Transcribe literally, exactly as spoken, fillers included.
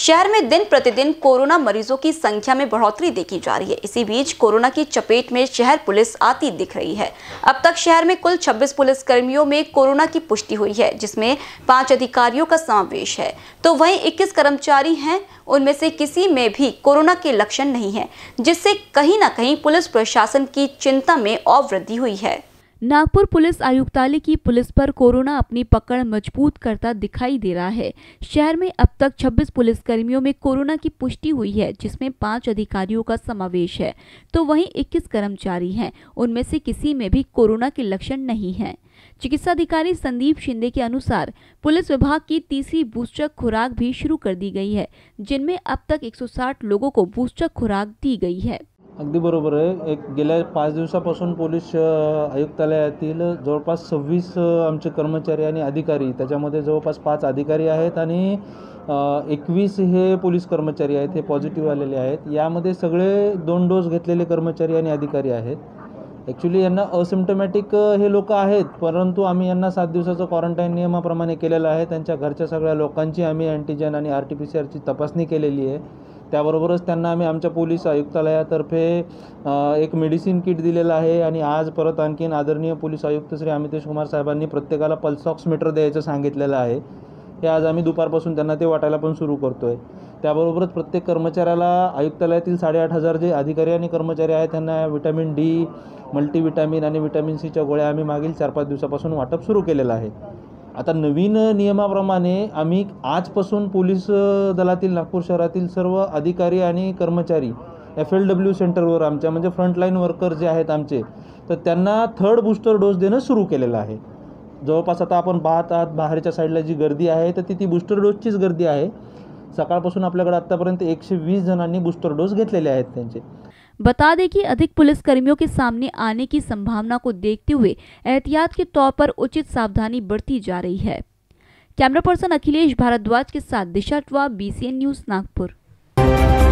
शहर में दिन प्रतिदिन कोरोना मरीजों की संख्या में बढ़ोतरी देखी जा रही है। इसी बीच कोरोना की चपेट में शहर पुलिस आती दिख रही है। अब तक शहर में कुल छब्बीस पुलिस कर्मियों में कोरोना की पुष्टि हुई है, जिसमें पांच अधिकारियों का समावेश है, तो वहीं इक्कीस कर्मचारी हैं, उनमें से किसी में भी कोरोना के लक्षण नहीं है, जिससे कहीं ना कहीं पुलिस प्रशासन की चिंता में और वृद्धि हुई है। नागपुर पुलिस आयुक्तालय की पुलिस पर कोरोना अपनी पकड़ मजबूत करता दिखाई दे रहा है। शहर में अब तक छब्बीस पुलिस कर्मियों में कोरोना की पुष्टि हुई है, जिसमें पांच अधिकारियों का समावेश है, तो वहीं इक्कीस कर्मचारी हैं, उनमें से किसी में भी कोरोना के लक्षण नहीं हैं। चिकित्सा अधिकारी संदीप शिंदे के अनुसार पुलिस विभाग की तीसरी बूस्टर खुराक भी शुरू कर दी गई है, जिनमें अब तक एक सौ साठ लोगों को बूस्टर खुराक दी गई है। अगदी बरोबर आहे। एक गेल्या पाच दिवसापासून पोलीस आयुक्तालयातील जवळपास सव्वीस आमचे कर्मचारी आणि अधिकारी, त्याच्यामध्ये जवळपास पाच अधिकारी आहेत आणि एकवीस हे पोलीस कर्मचारी आहेत, हे पॉझिटिव्ह आलेले आहेत। यामध्ये सगळे दोन डोस घेतलेले कर्मचारी आणि अधिकारी आहेत। ॲक्च्युली यांना असिम्प्टोमॅटिक हे लोक आहेत, परंतु आम्ही यांना सात दिवसाचं क्वारंटाईन नियमाप्रमाणे केलेलं आहे। त्यांच्या घरच्या सगळ्या लोकांची आम्ही अँटीजन आणि आर टी पी सी आरची तपासणी केलेली आहे। त्याबरोबरच त्यांना आम्ही आमच्या पोलीस आयुक्तालयातर्फे एक मेडिसिन किट दिलेलं आहे आणि आज परत आणखीन आदरणीय पोलीस आयुक्त श्री अमितेश कुमार साहेबांनी प्रत्येकाला पल्स ऑक्सिमीटर द्यायचं सांगितलेलं आहे। हे आज आम्ही दुपारपासून त्यांना ते वाटायला पण सुरू करतोय। त्याबरोबरच प्रत्येक कर्मचाऱ्याला आयुक्तालयातील साडेआठ हजार जे अधिकारी आणि कर्मचारी आहेत त्यांना विटॅमिन डी, मल्टीविटॅमिन आणि विटॅमिन सीच्या गोळ्या आम्ही मागील चार पाच दिवसापासून वाटप सुरू केलेलं आहे। आता नवीन नियमाप्रमाणे आम्ही आजपासून पोलीस दलातील नागपूर शहरातील सर्व अधिकारी आणि कर्मचारी एफ एल डब्ल्यू सेंटरवर आमच्या म्हणजे फ्रंटलाईन वर्कर जे आहेत आमचे, तर त्यांना थर्ड बूस्टर डोस देणं सुरू केलेलं आहे। जवळपास आता आपण पाहत आहात बाहेरच्या साईडला जी गर्दी आहे तर ती ती बूस्टर डोसचीच गर्दी आहे। सकाळपासून आपल्याकडे आतापर्यंत एकशे वीस जणांनी बूस्टर डोस घेतलेले आहेत त्यांचे। बता दें कि अधिक पुलिस कर्मियों के सामने आने की संभावना को देखते हुए एहतियात के तौर पर उचित सावधानी बरती जा रही है। कैमरा पर्सन अखिलेश भारद्वाज के साथ दिशा ट्वा, B C N news Nagpur.